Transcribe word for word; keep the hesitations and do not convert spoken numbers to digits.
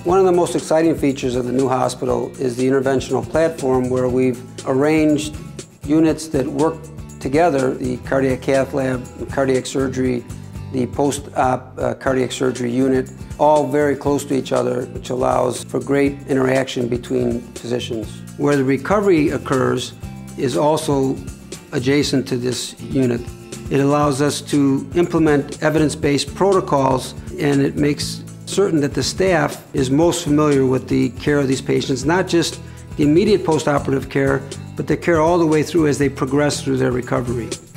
One of the most exciting features of the new hospital is the interventional platform, where we've arranged units that work together, the cardiac cath lab, cardiac surgery, the post-op uh, cardiac surgery unit, all very close to each other, which allows for great interaction between physicians. Where the recovery occurs is also adjacent to this unit. It allows us to implement evidence-based protocols, and it makes certain that the staff is most familiar with the care of these patients, not just the immediate post-operative care, but the care all the way through as they progress through their recovery.